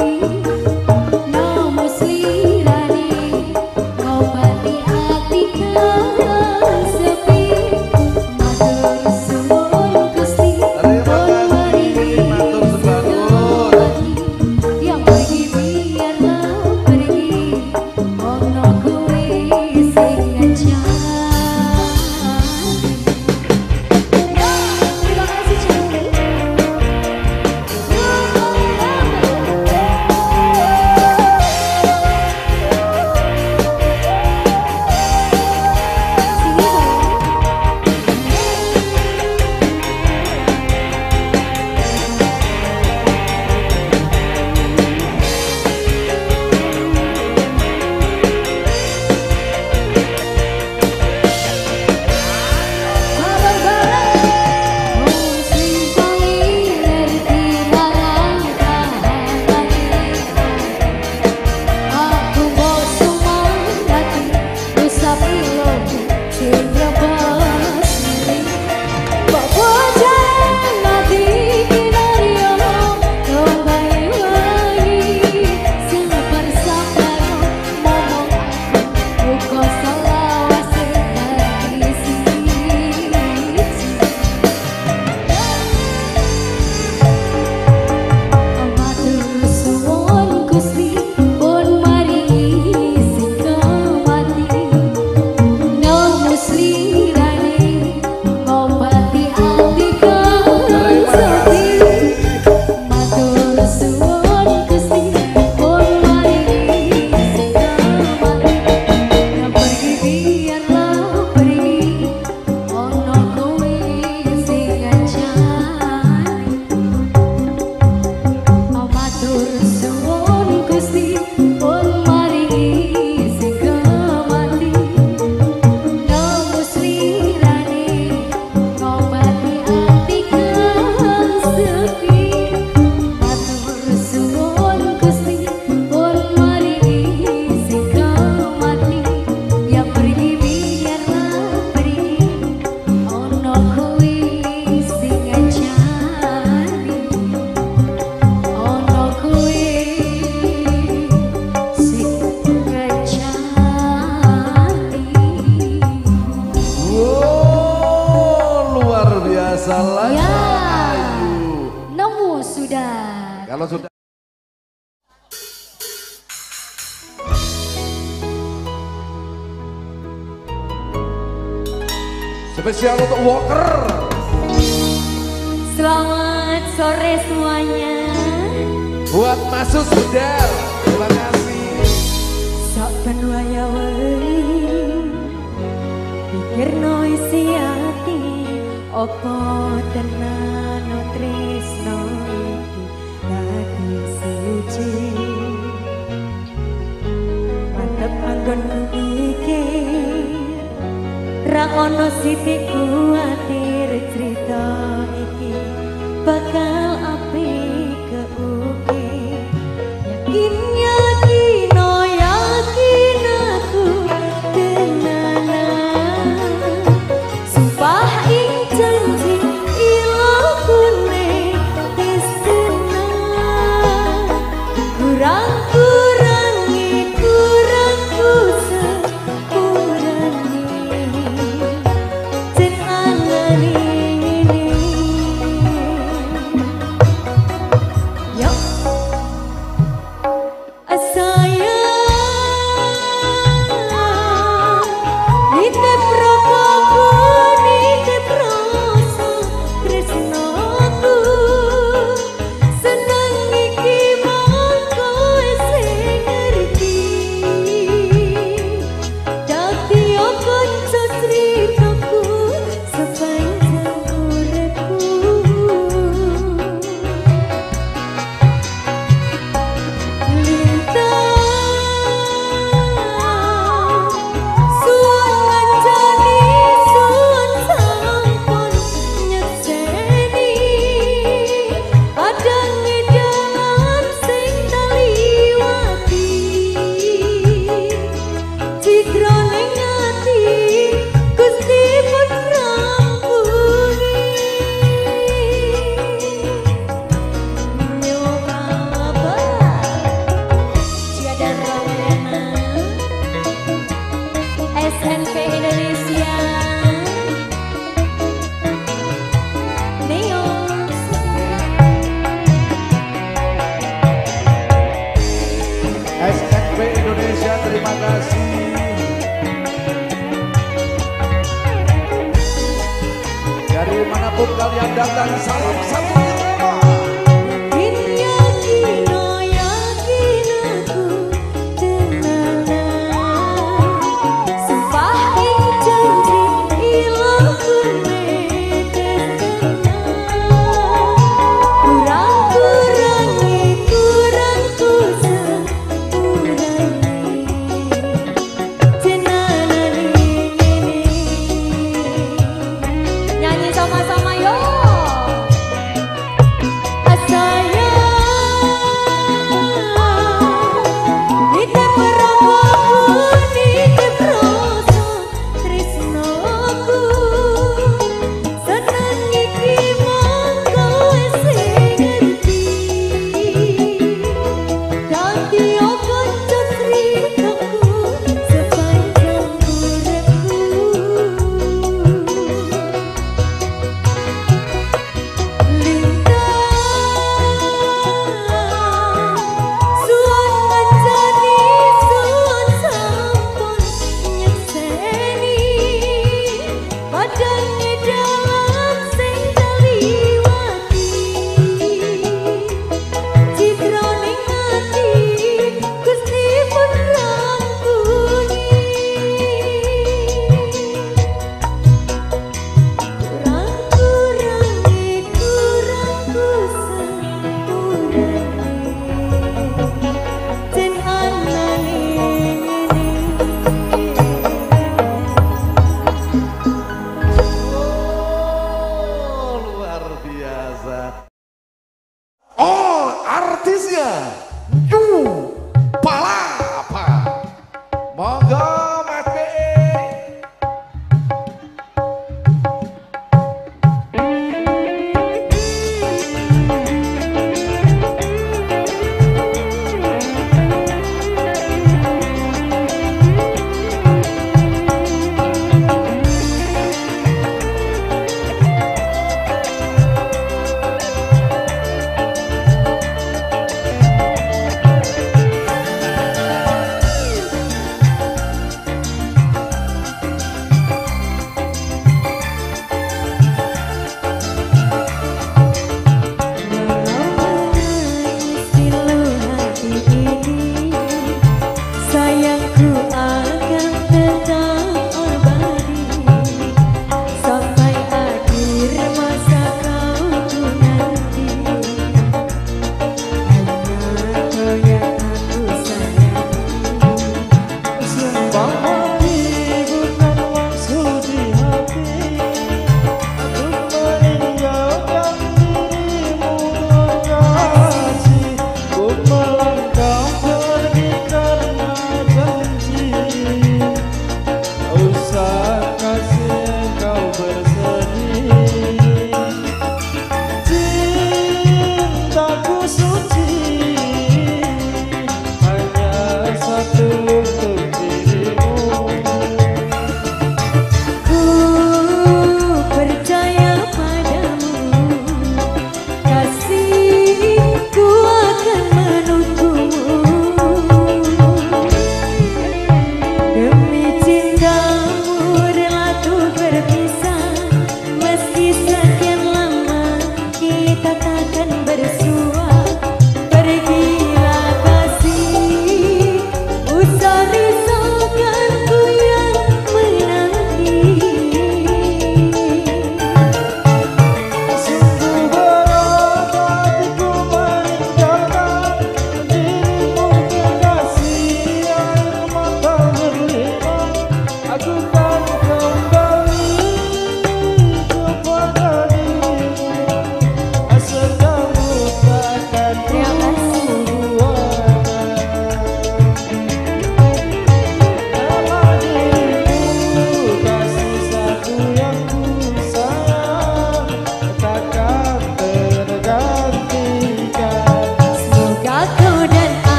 nang slirane ngobati ati kang sepi matur suwun Gusti Terima kasih. Matur sebangun. yang pergi biarlah pergi ono kowe sing ngancani terima kasih Syakti. masalah. Ya, nemu sudah. Kalau sudah. Spesial untuk Walker. Selamat sore semuanya. Buat Masuk Sudar, terima kasih. Sok penwaya wei, pikir no isi hati, opo tenan no tresno iki dadi suci. Mantep anggon mikir, ra ono sithik kuwatir cerita iki bakal apik keukir. Yakin yakin oh yakin aku tenanan, sumpah ing janji ilokune wis tenan. Kurang kurangi kurangku sepurane, jen alani ini. Yo S N P Indonesia Neo S N P Indonesia, terima kasih. Dari manapun kalian datang, salam satu irama. Sama-sama yo.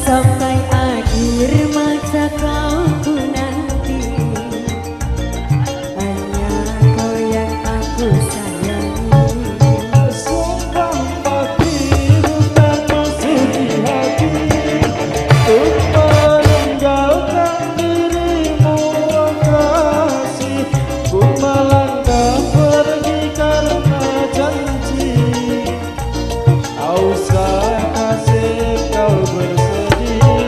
sampai akhir masa kau ku nanti. Hanya kau yang aku sayangi. Sumpah mati bukan masuk di hati untuk meninggalkan dirimu, oh kasih. Ku melangkah pergi karena janji. Tak usah kasih kau bersedih.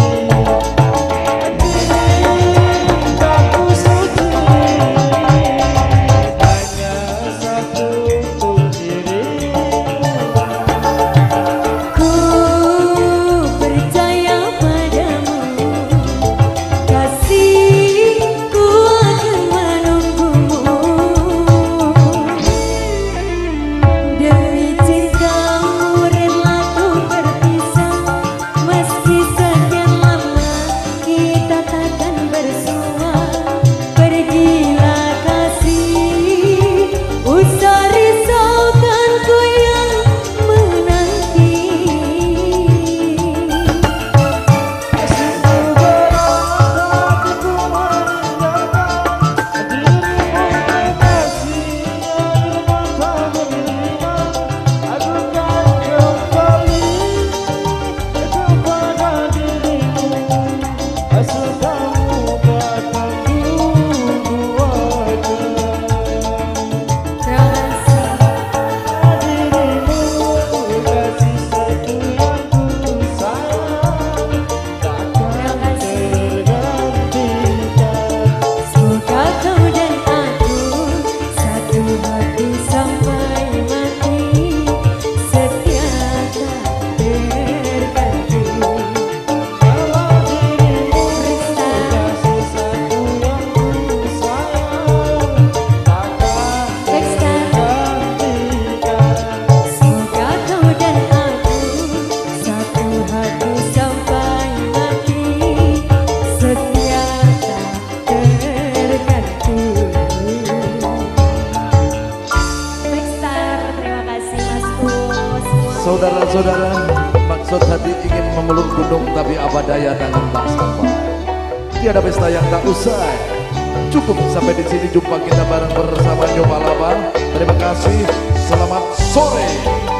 Cintaku suci hanya satu untuk dirimu. Ku percaya padamu, kasihku akan menunggumu. Demi cintamu rela ku berpisah, meski sekian lama kita takkan bersua. Pergilah kasih, usah risaukan ku yang menanti. Kasihku berat hatiku meninggalkan dirimu, kasih air mata berlima. Aku kan kembali kepada dirimu, asal kamu datang dulu aja. Terima kasih. Dirimu kasih satu yang ku sayang, takkan tergantikan. Semoga kau dan aku satu hati sampai mati, setia tak terganti. Kalau dirimu kasih satu yang ku sayang, takkan tergantikan. Semoga kau dan aku satu hati sampai mati, setia tak terganti. Nextar, terima kasih Mas Bos. Saudara-saudara, maksud hati ingin memeluk gunung, tapi apa daya tangan tak sampai. Tiada pesta yang tak usai. Cukup sampai di sini, jumpa kita bareng bersama Nyoba Laba. Terima kasih, selamat sore.